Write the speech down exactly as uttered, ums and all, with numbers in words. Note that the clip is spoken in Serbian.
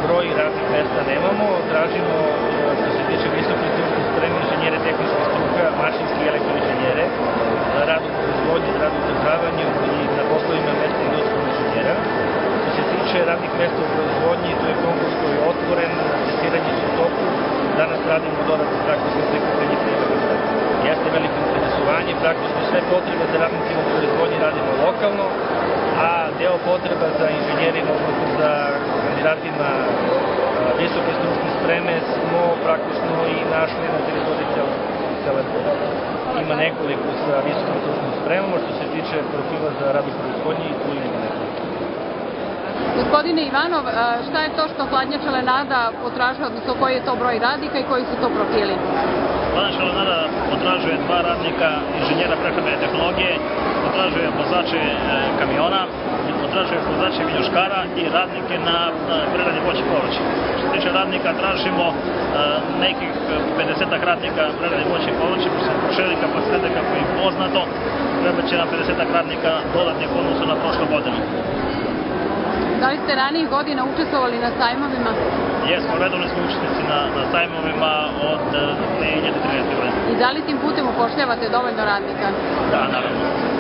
broj radnih mesta nemamo, tražimo što se tiče visoke stručne spreme, inženjere tehničkih struka, mašinski i elektroinženjere, rad u proizvodnji, rad u održavanju i na poslovima mesta industrijskog inženjera. Što se tiče radnih mesta u proizvodnji, to je konkurs koji je otvoren, testiranje su u toku, danas radimo dodatne praktične prikupljanje prijavnica. Jeste veliko interesovanje, praktično sve potrebe za radnicima u proizvodnji radimo lokalno, a deo potreba za inženjerima, odnosno za kandidatima visoke stručne spreme smo praktično i našli na teritoriji cele Srbije. Ima nekoliko sa visokom stručnom spremom, što se tiče profila za rad u proizvodnji i tu ima nekoliko. Gospodine Ivanov, šta je to što Hladnjača Lenada potražuje, odnosno koji je to broj radnika i koji su to profili? Hladnjača Lenada potražuje dva radnika inženjera prehrambene tehnologije, potražuje vozače kamiona, potražuje vozače viljuškara i radnike na preradi voća i povrća. Što se tiče radnika, tražimo nekih pedesetak radnika preradi voća i povrća, koji su proširili kapacitete kako je poznato, treba će nam pedesetak radnika dodatnih u odnosu na prošlu godinu. Da li ste ranijih godina učestvovali na sajmovima? Jesmo, redovni smo učesnici na, na sajmovima od dve hiljade trinaeste. godine. I da li tim putem upošljavate dovoljno radnika? Da, naravno.